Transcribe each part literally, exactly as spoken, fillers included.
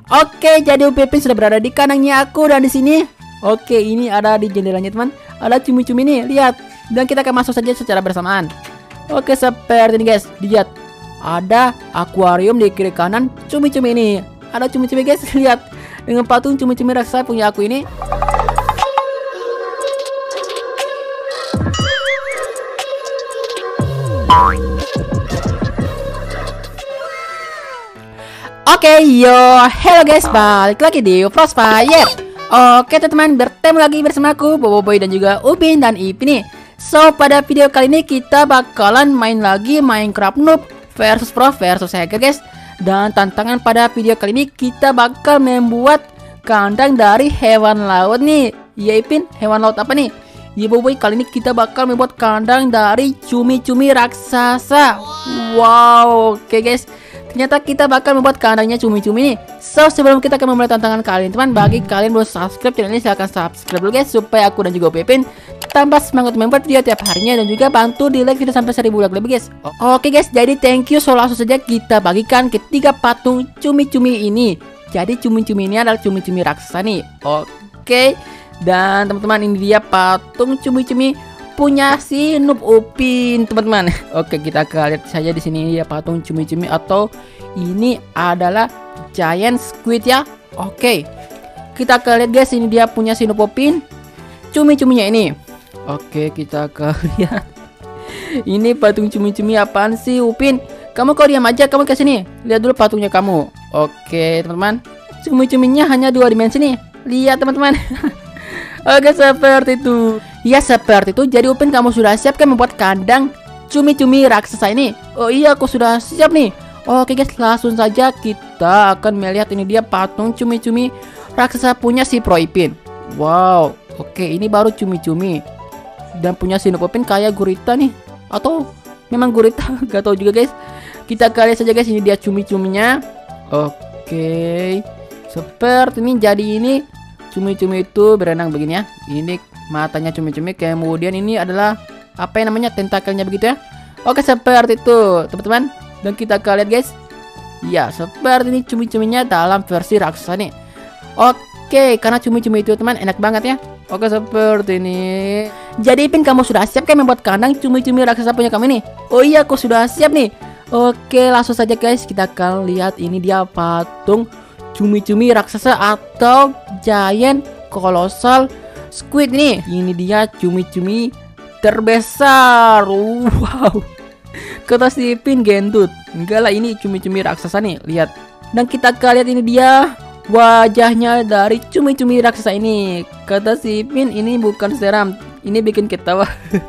Oke, jadi Upin sudah berada di kandangnya aku dan di sini. Oke, ini ada di jendelanya teman. Ada cumi-cumi nih, lihat. Dan kita akan masuk saja secara bersamaan. Oke, seperti ini guys. Lihat. Ada akuarium di kiri kanan cumi-cumi ini. Ada cumi-cumi guys, lihat. Dengan patung cumi-cumi raksasa punya aku ini. Oke, okay, yo, hello guys, balik lagi di Frostfire. Oke teman-teman, bertemu lagi bersama aku, Boboiboy dan juga Upin dan Ipin nih. So, pada video kali ini kita bakalan main lagi Minecraft Noob versus Pro versus Hacker guys. Dan tantangan pada video kali ini kita bakal membuat kandang dari hewan laut nih. Ya Ipin, hewan laut apa nih? Ya Boboiboy, kali ini kita bakal membuat kandang dari cumi-cumi raksasa. Wow, oke okay guys. Ternyata kita bakal membuat kandangnya cumi-cumi nih. So, sebelum kita akan memulai tantangan kali ini, teman, bagi kalian belum subscribe channel ini, silahkan subscribe dulu guys, supaya aku dan juga Upin tambah semangat membuat video tiap harinya, dan juga bantu di like video sampai seribu like lebih guys. Oke guys, jadi thank you. So, langsung saja kita bagikan ketiga patung cumi-cumi ini. Jadi cumi-cumi ini adalah cumi-cumi raksasa nih. Oke. Dan teman-teman, ini dia patung cumi-cumi punya si Noob Upin, teman-teman. Oke, kita lihat saja di sini ya patung cumi-cumi, atau ini adalah giant squid ya. Oke. Kita lihat guys, ini dia punya si Noob Upin. Cumi-cuminya ini. Oke, kita lihat. Ini patung cumi-cumi apaan sih, Upin? Kamu kok diam aja, kamu ke sini. Lihat dulu patungnya kamu. Oke, teman-teman. Cumi-cuminya hanya dua dimensi nih. Lihat, teman-teman. Oke, seperti itu. Ya, seperti itu. Jadi Upin, kamu sudah siap kan membuat kandang cumi-cumi raksasa ini? Oh iya, aku sudah siap nih. Oke guys, langsung saja kita akan melihat ini dia patung cumi-cumi raksasa punya si Pro Ipin. Wow, oke, ini baru cumi-cumi. Dan punya si Noob Upin kayak gurita nih. Atau memang gurita, gak tahu juga guys. Kita lihat saja guys, ini dia cumi-cuminya. Oke, seperti ini. Jadi ini cumi-cumi itu berenang begini ya. Ini matanya cumi-cumi. Kemudian ini adalah apa yang namanya, tentakelnya begitu ya. Oke, seperti itu teman-teman. Dan kita lihat guys. Ya, seperti ini cumi-cuminya dalam versi raksasa nih. Oke, karena cumi-cumi itu teman enak banget ya. Oke, seperti ini. Jadi Ipin, kamu sudah siap kan membuat kandang cumi-cumi raksasa punya kamu nih? Oh iya, aku sudah siap nih. Oke, langsung saja guys, kita akan lihat ini dia patung cumi-cumi raksasa atau giant kolosal squid nih. Ini dia cumi-cumi terbesar. Wow. Kata si Ipin gendut. Enggak lah, ini cumi-cumi raksasa nih. Lihat. Dan kita lihat ini dia wajahnya dari cumi-cumi raksasa ini. Kata si Ipin, ini bukan seram, ini bikin ketawa.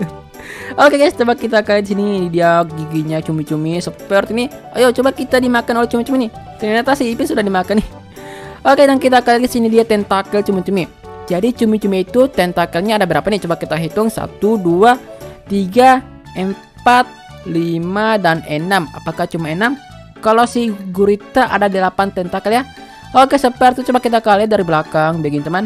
Oke guys, coba kita lihat sini. Ini dia giginya cumi-cumi seperti ini. Ayo coba kita dimakan oleh cumi-cumi nih. Ternyata si Ipin sudah dimakan nih. Oke, dan kita lihat sini dia tentakel cumi-cumi. Jadi cumi-cumi itu tentakelnya ada berapa nih? Coba kita hitung. Satu, dua, tiga, empat, lima, dan enam. Apakah cuma enam? Kalau si gurita ada delapan tentakel ya. Oke, seperti itu. Coba kita lihat dari belakang begini teman.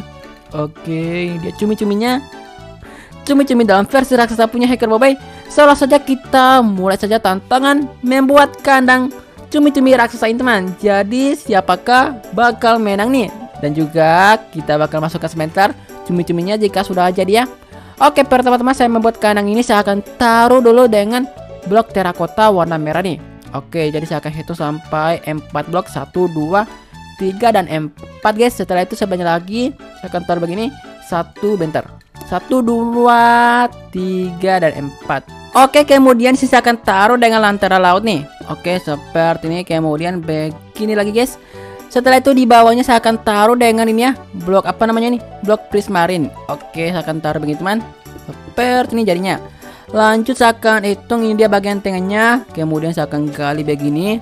Oke, dia cumi-cuminya. Cumi-cumi dalam versi raksasa punya Hacker Boboiboy. So, langsung saja kita mulai saja tantangan membuat kandang cumi-cumi raksasa ini teman. Jadi siapakah bakal menang nih? Dan juga kita bakal masuk ke sebentar cumi-cuminya jika sudah jadi ya. Oke, pertama-tama saya membuat kandang ini, saya akan taruh dulu dengan blok terakota warna merah nih. Oke, jadi saya akan hitung sampai empat blok. Satu, dua, tiga, dan empat guys. Setelah itu saya banyak lagi. Saya akan taruh begini. Satu, bentar. Satu, dua, tiga, dan empat. Oke, kemudian saya akan taruh dengan lantara laut nih. Oke, seperti ini. Kemudian begini lagi guys. Setelah itu di bawahnya saya akan taruh dengan ini ya, blok apa namanya nih, blok prismarin. Oke, saya akan taruh begini teman. Seperti ini jadinya. Lanjut saya akan hitung ini dia bagian tengahnya. Kemudian saya akan gali begini.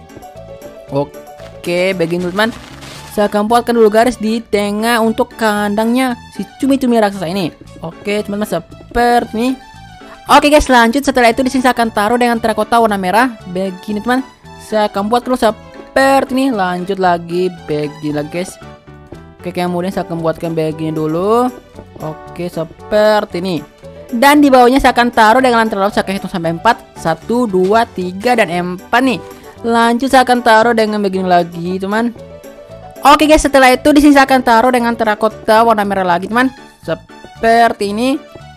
Oke, begini teman. Saya akan buatkan dulu garis di tengah untuk kandangnya si cumi-cumi raksasa ini. Oke teman-teman, seperti ini. Oke guys, lanjut setelah itu di sini saya akan taruh dengan terakota warna merah begini teman. Saya akan buat terus seperti ini. Lanjut lagi begini lagi guys. Oke, kemudian saya akan buatkan begini dulu. Oke, seperti ini. Dan di bawahnya saya akan taruh dengan lantara laut. Saya akan hitung sampai empat. Satu, dua, tiga, dan empat nih. Lanjut saya akan taruh dengan begini lagi teman. Oke guys, setelah itu di sini saya akan taruh dengan terakota warna merah lagi teman, seperti ini.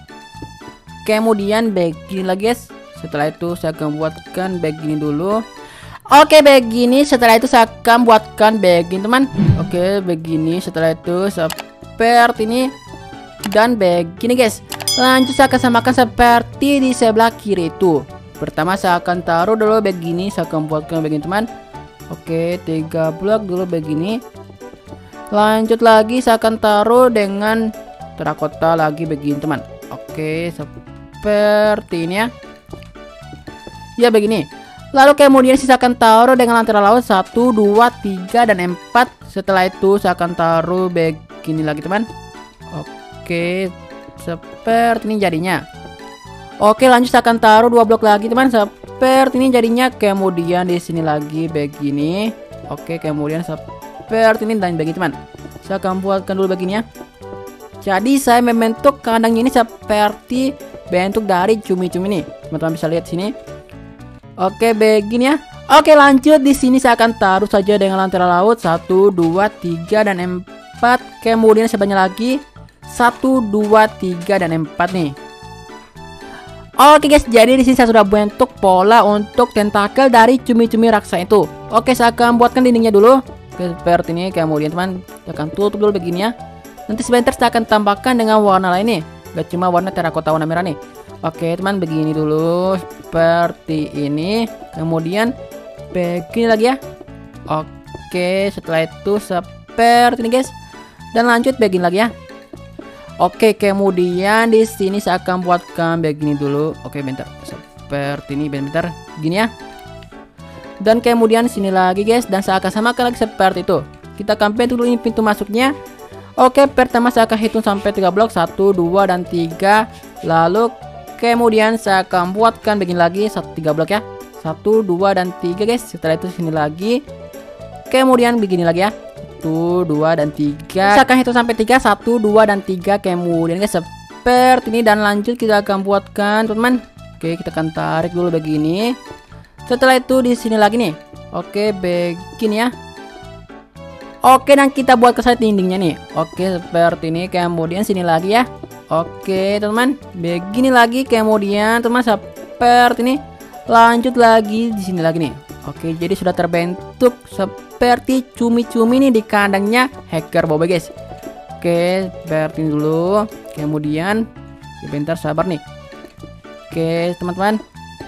Kemudian begini lagi guys. Setelah itu saya akan buatkan begini dulu. Oke begini, setelah itu saya akan buatkan begini teman. Oke begini, setelah itu seperti ini dan begini guys. Lanjut saya akan samakan seperti di sebelah kiri itu. Pertama saya akan taruh dulu begini, saya akan buatkan begini teman. Oke, tiga blok dulu begini. Lanjut lagi saya akan taruh dengan terakota lagi begini teman. Oke, seperti ini ya. Ya begini. Lalu kemudian saya akan taruh dengan lantera laut satu, dua, tiga, dan empat. Setelah itu saya akan taruh begini lagi teman. Oke, seperti ini jadinya. Oke, lanjut saya akan taruh dua blok lagi teman. Seperti ini jadinya. Kemudian di sini lagi begini. Oke, kemudian seperti ini dan begini teman. Saya akan buatkan dulu begini ya. Jadi saya membentuk kandangnya ini seperti bentuk dari cumi-cumi nih. Teman-teman bisa lihat sini. Oke, begini ya. Oke, lanjut di sini saya akan taruh saja dengan lantera laut satu, dua, tiga, dan empat. Kemudian sebanyak lagi satu, dua, tiga, dan empat nih. Oke guys, jadi di sini saya sudah bentuk pola untuk tentakel dari cumi-cumi raksasa itu. Oke, saya akan buatkan dindingnya dulu. Oke, seperti ini. Kemudian teman, saya akan tutup dulu begini ya. Nanti sebentar saya akan tambahkan dengan warna lain nih. Gak cuma warna terakota warna merah nih. Oke teman, begini dulu seperti ini. Kemudian begini lagi ya. Oke, setelah itu seperti ini guys. Dan lanjut begini lagi ya. Oke, kemudian di sini saya akan buatkan begini dulu. Oke, bentar. Seperti ini, bentar. Gini ya. Dan kemudian sini lagi guys, dan saya akan samakan lagi seperti itu. Kita akan bentuk dulu ini pintu masuknya. Oke, pertama saya akan hitung sampai tiga blok, satu, dua, dan tiga. Lalu kemudian saya akan buatkan begini lagi, satu, tiga blok ya. satu, dua, dan tiga guys. Setelah itu sini lagi. Kemudian begini lagi ya. satu, dua, dan tiga. Saya akan hitung sampai tiga, satu, dua, dan tiga. Kemudian guys seperti ini. Dan lanjut kita akan buatkan teman-teman. Oke, kita akan tarik dulu begini. Setelah itu di sini lagi nih. Oke, begini ya. Oke, dan kita buat ke side dindingnya nih. Oke, seperti ini. Kemudian sini lagi ya. Oke teman-teman, begini lagi. Kemudian teman seperti ini. Lanjut lagi di sini lagi nih. Oke, jadi sudah terbentuk seperti cumi-cumi nih di kandangnya hacker Boboiboy guys. Oke, seperti ini dulu. Kemudian sebentar, sabar nih. Oke teman-teman,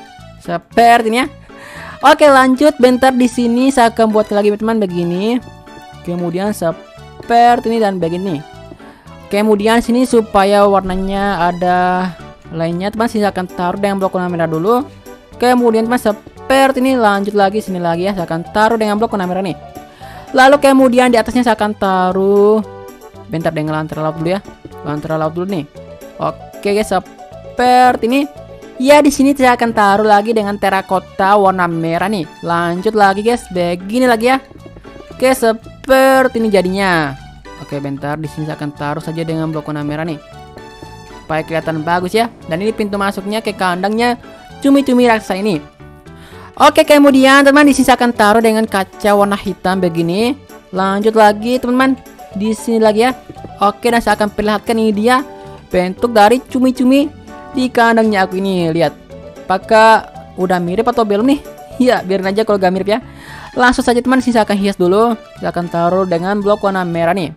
seperti ini ya. Oke, lanjut bentar di sini saya akan buat lagi teman-teman begini. Kemudian seperti ini dan begini. Kemudian sini supaya warnanya ada lainnya teman, saya akan taruh dengan blok warna merah dulu. Kemudian teman seperti ini, lanjut lagi sini lagi ya, saya akan taruh dengan blok warna merah nih. Lalu kemudian di atasnya saya akan taruh bentar dengan lantera laut dulu ya. Lantera laut dulu nih. Oke guys, seperti ini. Ya, di sini saya akan taruh lagi dengan terakota warna merah nih. Lanjut lagi guys, begini lagi ya. Oke, seperti ini jadinya. Oke, bentar di sini saya akan taruh saja dengan blok warna merah nih. Supaya kelihatan bagus ya. Dan ini pintu masuknya ke kandangnya cumi-cumi raksasa ini. Oke, kemudian teman di sini saya akan taruh dengan kaca warna hitam begini. Lanjut lagi teman-teman, di sini lagi ya. Oke, dan saya akan perlihatkan ini dia bentuk dari cumi-cumi di kandangnya aku ini. Lihat, apakah udah mirip atau belum nih? Ya, biarin aja kalau gak mirip ya. Langsung saja teman, sini saya akan hias dulu. Saya akan taruh dengan blok warna merah nih.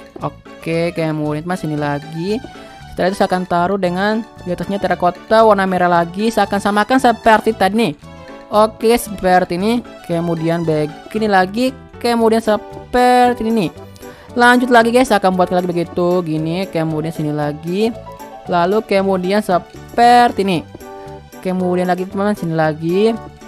Oke, kemudian teman sini lagi. Setelah itu saya akan taruh dengan di atasnya terakota warna merah lagi. Saya akan samakan seperti tadi nih. Oke, seperti ini. Kemudian begini lagi. Kemudian seperti ini nih. Lanjut lagi guys, saya akan buat lagi begitu gini. Kemudian sini lagi. Lalu kemudian seperti ini. Kemudian lagi teman-teman sini lagi.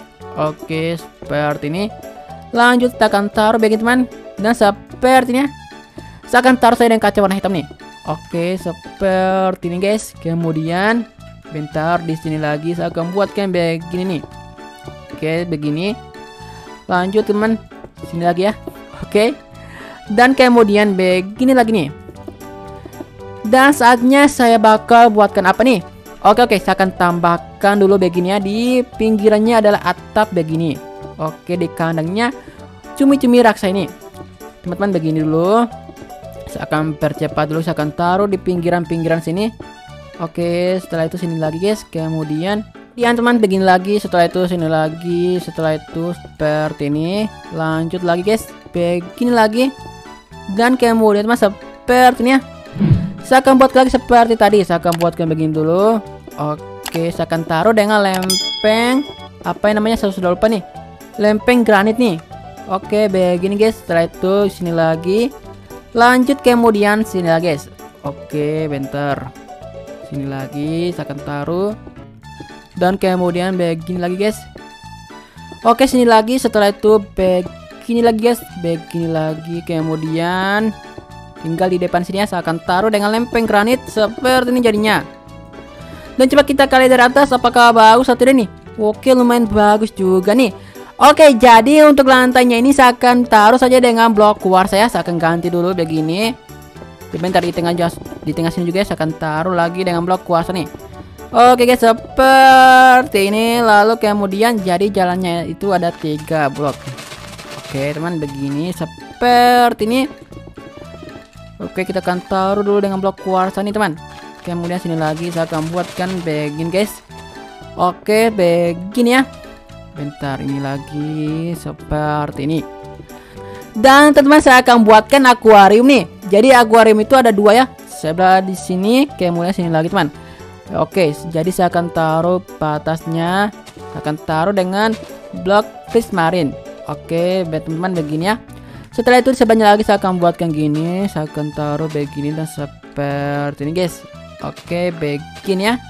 Oke, seperti ini. Lanjut kita akan taruh begini teman. Dan seperti ini. Saya akan taruh saya dengan kaca warna hitam nih. Oke, seperti ini guys. Kemudian bentar di sini lagi saya akan buatkan begini nih. Oke, begini. Lanjut teman, sini lagi ya. Oke. Dan kemudian begini lagi nih. Dan saatnya saya bakal buatkan apa nih? Oke oke, saya akan tambahkan dulu begini ya. Di pinggirannya adalah atap begini. Oke, di kandangnya cumi-cumi raksasa ini. teman-teman begini dulu. Saya akan percepat dulu, saya akan taruh di pinggiran-pinggiran sini. Oke, setelah itu sini lagi guys. Kemudian Kemudian teman begini lagi, setelah itu sini lagi, setelah itu seperti ini. Lanjut lagi guys, begini lagi. Dan kemudian teman seperti ini ya. Saya akan buat lagi seperti tadi. Saya akan buatkan begini dulu. Oke, saya akan taruh dengan lempeng. Apa yang namanya, saya sudah lupa nih. Lempeng granit nih. Oke, begini guys. Setelah itu sini lagi. Lanjut kemudian sini lagi guys. Oke, bentar. Sini lagi, saya akan taruh. Dan kemudian begini lagi guys. Oke, sini lagi. Setelah itu begini lagi guys. Begini lagi. Kemudian tinggal di depan sini ya, saya akan taruh dengan lempeng granit seperti ini jadinya. Dan coba kita kali dari atas, apakah bagus atau tidak nih? Oke, lumayan bagus juga nih. Oke, jadi untuk lantainya ini saya akan taruh saja dengan blok kuarsa ya. Saya akan ganti dulu begini. Sebentar, di tengah di tengah sini juga saya akan taruh lagi dengan blok kuarsa nih. Oke guys, seperti ini. Lalu kemudian jadi jalannya itu ada tiga blok. Oke teman, begini seperti ini. Oke, kita akan taruh dulu dengan blok kuarsa nih teman. Kemudian sini lagi saya akan buatkan begini guys. Oke, begini ya. Bentar, ini lagi seperti ini. Dan teman-teman, saya akan buatkan akuarium nih. Jadi akuarium itu ada dua ya. Sebelah di sini, kemudian sini lagi teman. Oke, jadi saya akan taruh batasnya. Saya akan taruh dengan blok prismarin. Oke, teman-teman begini ya. Setelah itu sebelahnya lagi saya akan buatkan gini. Saya akan taruh begini dan seperti ini guys. Oke, begini ya.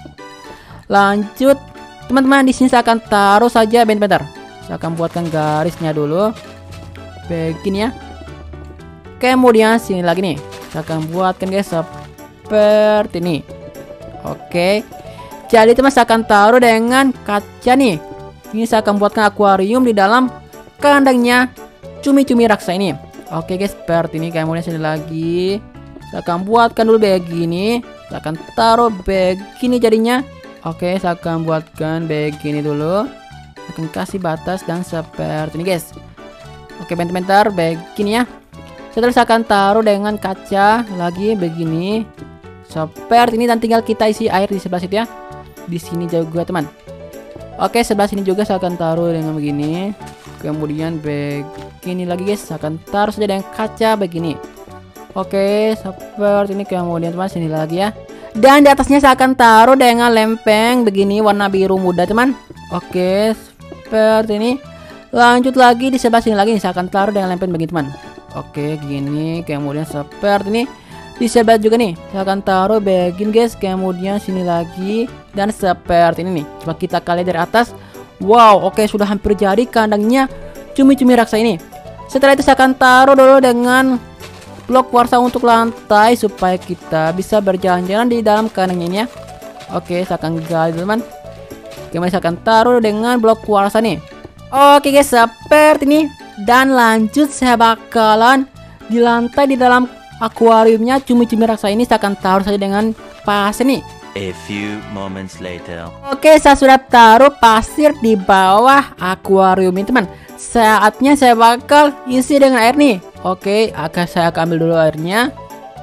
Lanjut, teman-teman, di sini saya akan taruh saja bentar. Saya akan buatkan garisnya dulu. Begini ya. Kemudian sini lagi nih. Saya akan buatkan guys seperti ini. Oke, jadi teman, saya akan taruh dengan kaca nih. Ini saya akan buatkan akuarium di dalam kandangnya cumi-cumi raksa ini. Oke guys, seperti ini. Kemudian sini lagi saya akan buatkan dulu begini. Saya akan taruh begini jadinya. Oke, saya akan buatkan begini dulu. Saya akan kasih batas dan seperti ini guys. Oke, bentar-bentar begini ya. Setelah saya akan taruh dengan kaca lagi begini. Seperti ini, dan tinggal kita isi air di sebelah situ ya. Di sini juga teman. Oke, sebelah sini juga saya akan taruh dengan begini. Kemudian begini lagi guys, saya akan taruh saja dengan kaca begini. Oke, seperti ini. Kemudian teman, sini lagi ya. Dan di atasnya saya akan taruh dengan lempeng begini warna biru muda teman. Oke, seperti ini. Lanjut lagi di sebelah sini lagi, saya akan taruh dengan lempeng begini teman. Oke, gini. Kemudian seperti ini. Di sebelah juga nih, saya akan taruh begini guys. Kemudian sini lagi dan seperti ini nih. Coba kita kali dari atas. Wow, oke, sudah hampir jadi kandangnya cumi-cumi raksa ini. Setelah itu saya akan taruh dulu dengan blok kuarsa untuk lantai supaya kita bisa berjalan-jalan di dalam kandangnya ini ya. Oke, saya akan gali teman. Kemudian saya akan taruh dengan blok kuarsa nih. Oke guys, seperti ini. Dan lanjut saya bakalan di lantai di dalam akuariumnya cumi-cumi raksa ini saya akan taruh saja dengan pasir nih. A few moments later. Oke, saya sudah taruh pasir di bawah akuarium ini teman. Saatnya saya bakal isi dengan air nih. Oke, akan saya akan ambil dulu airnya.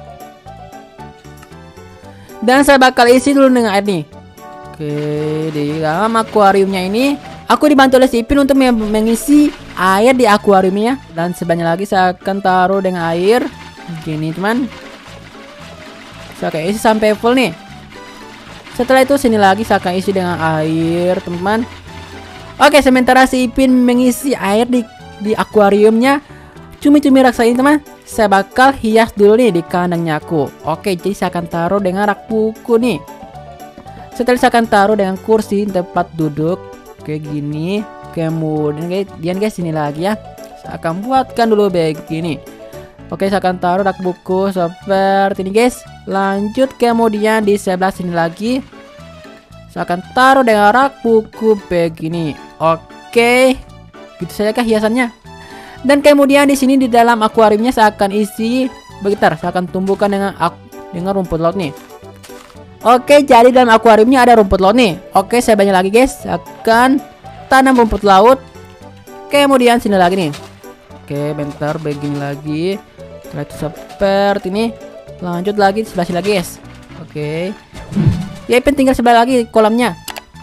Dan saya bakal isi dulu dengan air nih. Oke, di dalam akuariumnya ini aku dibantu oleh si Ipin untuk mengisi air di akuariumnya. Dan sebanyak lagi saya akan taruh dengan air. Gini teman, saya akan isi sampai full nih. Setelah itu sini lagi saya akan isi dengan air teman. Oke, sementara si Ipin mengisi air di di akuariumnya cumi-cumi raksa ini teman, saya bakal hias dulu nih di kandangnya aku. Oke, jadi saya akan taruh dengan rak buku nih. Setelah saya akan taruh dengan kursi tempat duduk kayak gini. Kemudian guys, dian guys sini lagi ya. Saya akan buatkan dulu begini. Oke, saya akan taruh rak buku seperti ini guys. Lanjut kemudian di sebelah sini lagi saya akan taruh dengan rak buku begini. Oke, gitu saja kah hiasannya. Dan kemudian di sini di dalam akuariumnya saya akan isi bentar, saya akan tumbuhkan dengan dengan rumput laut nih. Oke, jadi dalam akuariumnya ada rumput laut nih. Oke, saya banyak lagi guys. Saya akan tanam rumput laut. Kemudian sini lagi nih. Oke, bentar begini lagi. Setelah itu seperti ini. Lanjut lagi sebelah sini lagi, guys. Oke. Ya, Ipin tinggal sebelah lagi kolamnya.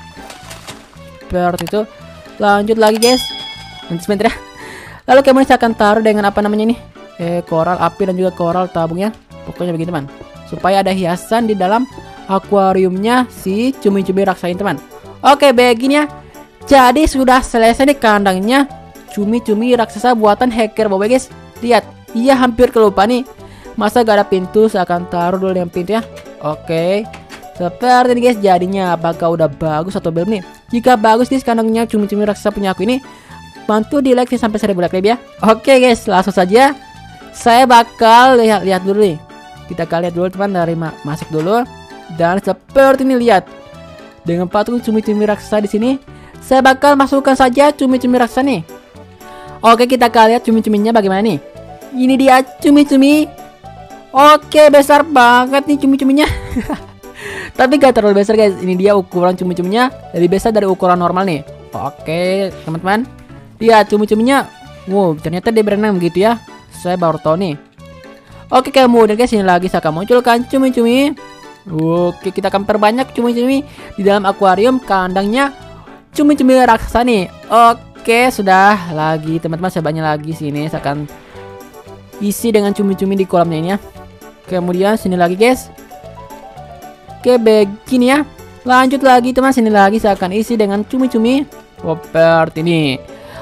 Seperti itu. Lanjut lagi, guys. Nanti sebentar ya. Lalu kemudian saya akan taruh dengan apa namanya nih? Eh, koral api dan juga koral tabungnya. Pokoknya begitu, teman. Supaya ada hiasan di dalam akuariumnya si cumi-cumi raksasa ini, teman. Oke, begini ya. Jadi sudah selesai nih kandangnya cumi-cumi raksasa buatan hacker Boboiboy, guys. Lihat, iya hampir kelupa nih. Masa gak ada pintu? Saya akan taruh dulu yang pintu ya. Oke, seperti ini, guys. Jadinya apakah udah bagus atau belum nih? Jika bagus, guys, kandangnya cumi-cumi raksasa punya aku ini, bantu di like sampai seribu like ya. Oke, guys, langsung saja saya bakal lihat-lihat dulu nih. Kita akan lihat dulu, teman, dari ma masuk dulu. Dan seperti ini, lihat. Dengan patung cumi-cumi raksasa di sini, saya bakal masukkan saja cumi-cumi raksasa nih. Oke, kita akan lihat cumi-cuminya bagaimana nih. Ini dia cumi-cumi. Oke, besar banget nih cumi-cuminya. Tapi gak terlalu besar, guys. Ini dia ukuran cumi-cuminya lebih besar dari ukuran normal nih. Oke, teman-teman. Lihat cumi-cuminya. Wow, ternyata dia berenang begitu ya. Saya baru tahu nih. Oke, kemudian, guys, ini lagi saya akan munculkan cumi-cumi. Oke, kita akan perbanyak cumi-cumi di dalam akuarium kandangnya cumi-cumi raksasa nih. Oke, sudah lagi, teman-teman. Saya banyak lagi sini. Saya akan isi dengan cumi-cumi di kolamnya ini ya. Kemudian sini lagi, guys. Oke, begini ya. Lanjut lagi, teman. Sini lagi saya akan isi dengan cumi-cumi seperti ini.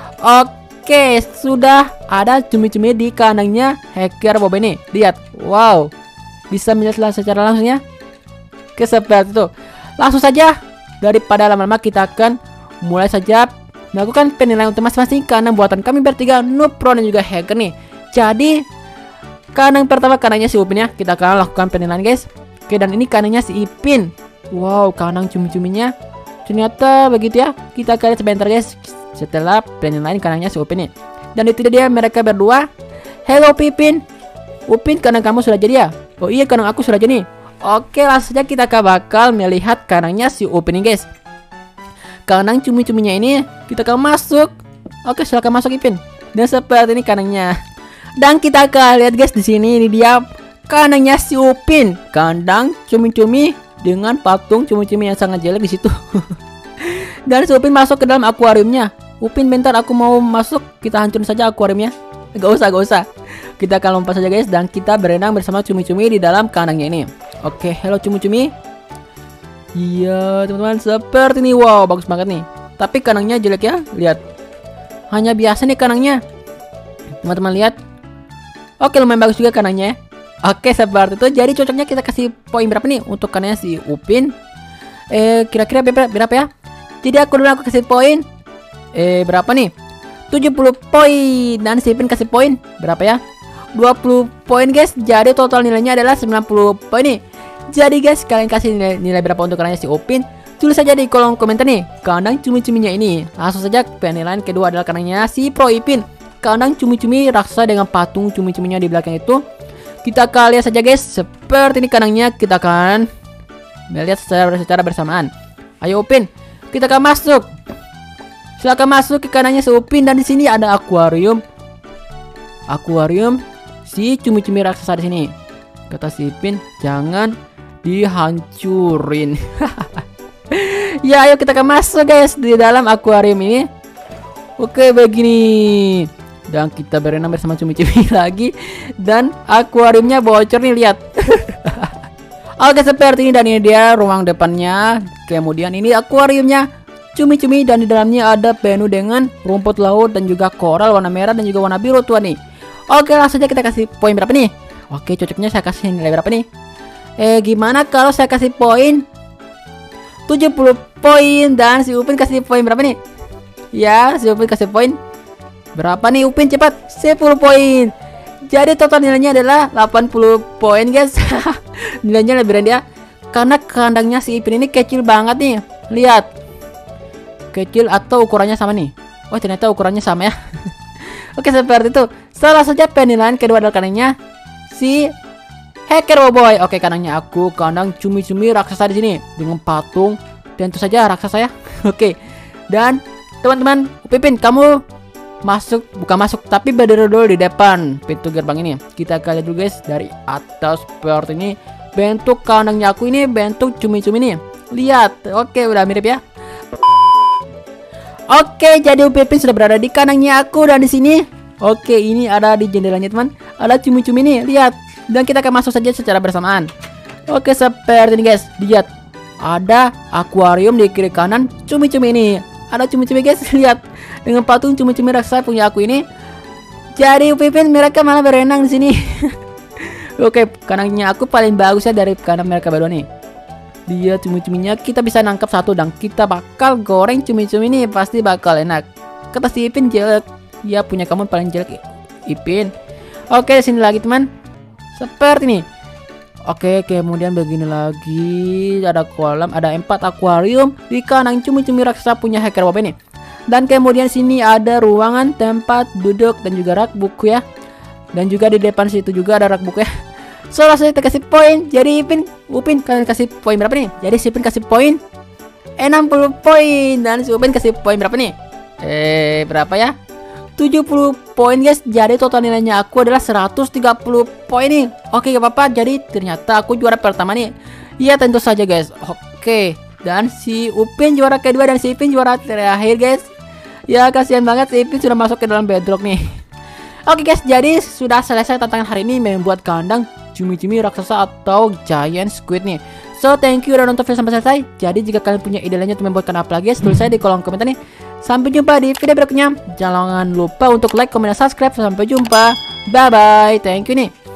Oke, sudah ada cumi-cumi di kandangnya hacker Boboiboy ini. Lihat, wow, bisa melihat secara langsung ya. Oke, seperti itu. Langsung saja, daripada lama-lama, kita akan mulai saja melakukan penilaian untuk masing-masing kandang buatan kami bertiga, Noob Pro dan juga hacker nih. Jadi kandang pertama kandangnya si Upin ya. Kita akan lakukan penilaian, guys. Oke, dan ini kandangnya si Ipin. Wow, kandang cumi-cuminya ternyata begitu ya. Kita akan lihat sebentar, guys, setelah penilaian kandangnya si Upin nih. Dan itu dia mereka berdua. Hello Pipin. Upin, kandang kamu sudah jadi ya? Oh iya, kandang aku sudah jadi. Oke, langsung saja kita bakal melihat kandangnya si Upin nih, guys. Kandang cumi-cuminya ini kita akan masuk. Oke, silakan masuk, Ipin. Dan seperti ini kandangnya. Dan kita akan lihat, guys, di sini ini dia kandangnya si Upin. Kandang cumi-cumi dengan patung cumi-cumi yang sangat jelek di situ. Dan si Upin masuk ke dalam akuariumnya. Upin, bentar, aku mau masuk. Kita hancurin saja akuariumnya. Gak usah, gak usah. Kita akan lompat saja, guys, dan kita berenang bersama cumi-cumi di dalam kandangnya ini. Oke, hello cumi-cumi. Iya, teman-teman, seperti ini. Wow, bagus banget nih. Tapi kandangnya jelek ya. Lihat, hanya biasa nih kandangnya. Teman-teman lihat. Oke, lumayan bagus juga kandangnya ya. Oke, seperti itu. Jadi cocoknya kita kasih poin berapa nih untuk kandangnya si Upin? Eh, kira-kira berapa, berapa ya? Jadi aku dulu aku kasih poin. Eh, berapa nih? tujuh puluh poin. Dan si Upin kasih poin berapa ya? dua puluh poin, guys. Jadi total nilainya adalah sembilan puluh poin nih. Jadi, guys, kalian kasih nilai, nilai berapa untuk kandangnya si Upin? Tulis saja di kolom komentar nih. Kandang cumi-cuminya ini. Langsung saja penilaian kedua adalah kandangnya si Pro Ipin. Kandang cumi-cumi raksasa dengan patung cumi-cuminya di belakang itu. Kita akan lihat saja, guys. Seperti ini kandangnya. Kita akan melihat secara, secara bersamaan. Ayo Upin, kita akan masuk. Silakan masuk ke kandangnya si Upin. Dan di sini ada akuarium. Akuarium si cumi-cumi raksasa di sini. Kata si Ipin, jangan dihancurin. Ya, ayo kita akan masuk, guys, di dalam akuarium ini. Oke, begini. Dan kita berenang bersama cumi-cumi lagi. Dan akuariumnya bocor nih, lihat. Oke, seperti ini. Dan ini dia ruang depannya. Kemudian ini akuariumnya cumi-cumi. Dan di dalamnya ada penuh dengan rumput laut dan juga koral warna merah dan juga warna biru tuan nih. Oke, langsung aja kita kasih poin berapa nih? Oke, cocoknya saya kasih nilai berapa nih? Eh, gimana kalau saya kasih poin tujuh puluh poin dan si Upin kasih poin berapa nih? Ya, si Upin kasih poin berapa nih, Upin? Cepat, sepuluh poin. Jadi total nilainya adalah delapan puluh poin, guys. Nilainya lebih rendah karena kandangnya si Ipin ini kecil banget nih. Lihat. Kecil atau ukurannya sama nih? Oh, ternyata ukurannya sama ya. Oke, seperti itu. Salah saja penilaian kedua adalah kandangnya si hacker Boboiboy. Oke, kandangnya aku, kandang cumi-cumi raksasa di sini dengan patung dan itu saja raksasa ya. Oke. Dan teman-teman, Upin, kamu masuk, bukan masuk, tapi berdiri dulu di depan pintu gerbang ini. Kita akan lihat dulu guys dari atas seperti ini. Bentuk kandangnya aku ini bentuk cumi-cumi nih. Lihat, oke udah mirip ya. Oke, jadi Upin sudah berada di kandangnya aku dan di sini. Oke, ini ada di jendelanya teman. Ada cumi-cumi nih, lihat. Dan kita akan masuk saja secara bersamaan. Oke, seperti ini guys. Lihat, ada akuarium di kiri kanan cumi-cumi ini. Ada cumi-cumi guys, lihat. Dengan patung cumi-cumi raksasa punya aku ini. Jadi Upin mereka malah berenang di sini. Oke, kandangnya aku paling bagus ya dari kandang mereka berdua nih. Dia cumi-cuminya kita bisa nangkap satu dan kita bakal goreng cumi-cumi ini, pasti bakal enak. Kata si Ipin jelek. Ya punya kamu paling jelek Ipin. Oke, sini lagi teman. Seperti ini. Oke, kemudian begini lagi. Ada kolam, ada empat akuarium di kandang cumi-cumi raksasa punya hacker Bob ini. Dan kemudian sini ada ruangan tempat duduk dan juga rak buku ya. Dan juga di depan situ juga ada rak buku ya. So langsung kita kasih poin. Jadi Ipin, Upin kalian kasih poin berapa nih? Jadi si Ipin kasih poin enam puluh poin dan si Upin kasih poin berapa nih? Eh berapa ya? tujuh puluh poin guys. Jadi total nilainya aku adalah seratus tiga puluh poin nih. Oke gak apa-apa. Jadi ternyata aku juara pertama nih. Iya tentu saja guys. Oke. Dan si Upin juara kedua dan si Ipin juara terakhir guys. Ya kasihan banget si Ipin sudah masuk ke dalam bedrock nih. Oke guys, jadi sudah selesai tantangan hari ini membuat kandang cumi-cumi raksasa atau giant squid nih. So thank you udah nonton video sampai selesai. Jadi jika kalian punya ide lainnya untuk membuatkan apa lagi, tulis saya di kolom komentar nih. Sampai jumpa di video berikutnya. Jangan lupa untuk like, komen, dan subscribe. Sampai jumpa. Bye bye. Thank you nih.